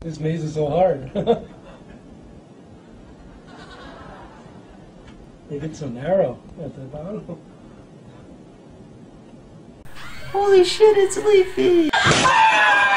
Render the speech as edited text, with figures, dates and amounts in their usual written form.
This maze is so hard. They get so narrow at the bottom. Holy shit, it's Leafy!